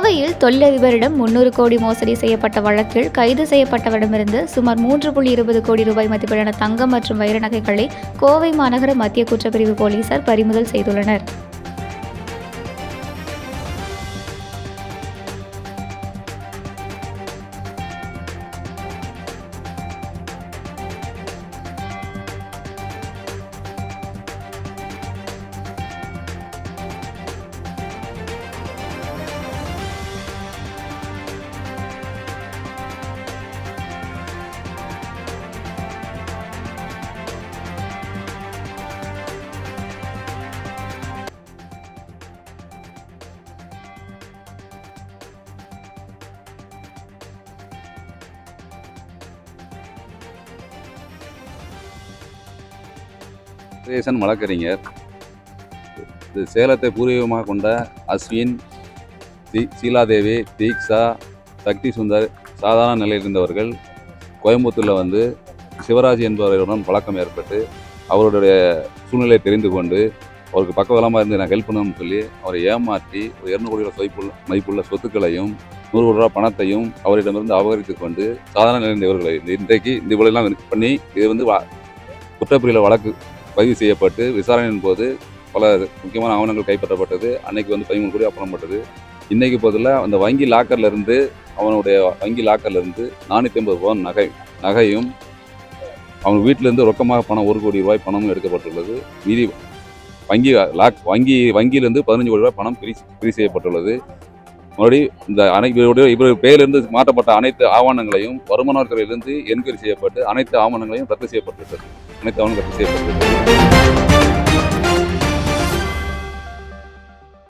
கோவையில் தொழிலதிபரிடம் 300 கோடி மோசடி செய்யப்பட்ட வழக்கில் கைது செய்யப்பட்டவரிடமிருந்து சுமார் 3.20 கோடி ரூபாய் மதிப்பிலான தங்கம் மற்றும் வைர நகைகளை கோவை மாநகர மத்திய குற்றப்பிரிவு போலீசார் பறிமுதல் செய்துள்ளனர். வழக்கறிஞர் சேலத்தை பூர்வீகமாக கொண்ட அஸ்வின், சீலாதேவி, தீக்ஷா, சக்தி சுந்தர் சாதாரண நிலையில் இருந்தவர்கள் கோயம்புத்தூரில் சிவராஜ் என்பவருடன் பழக்கம் ஏற்பட்டு அவருடைய சூழ்நிலையை தெரிந்து கொண்டு அவருக்கு பக்கபலமாக இருந்து எனக்கு ஹெல்ப் பண்ணணும்னு சொல்லி அவரை ஏமாற்றி ஒரு 200 கோடி ரூபாய் மதிப்புள்ள சொத்துக்களையும் 100 கோடி ரூபாய் பணத்தையும் அவரிடமிருந்து அபகரித்து கொண்டு சாதாரண நிலையில் இருந்தவர்களை இன்றைக்கு இந்த இவ்வளெல்லாம் பண்ணி இது குற்றப்பிரிவில் வழக்கு பதிவு செய்யப்பட்டு விசாரணையின் போது பல முக்கியமான ஆவணங்கள் கைப்பற்றப்பட்டது. அன்னைக்கு 13 கோடி அப்புறப்பட்டது. இன்னைக்கு போதில் அந்த வங்கி லாக்கர்லேருந்து அவனுடைய வங்கி லாக்கர்லேருந்து 450 பவுன் நகையும் அவங்க வீட்டிலேருந்து ரொக்கமாக பணம் 1 கோடி ரூபாய் பணமும் எடுக்கப்பட்டுள்ளது. மீதி வங்கியிலிருந்து 15 கோடி ரூபாய் பணம் பிரி செய்யப்பட்டுள்ளது. மறுபடியும் இவர் பெயரிலிருந்து மாற்றப்பட்ட அனைத்து ஆவணங்களையும் வருமான வரித்துறையிலிருந்து என்கொயரி செய்யப்பட்டு அனைத்து ஆவணங்களையும் ரத்து செய்யப்பட்டுள்ளது.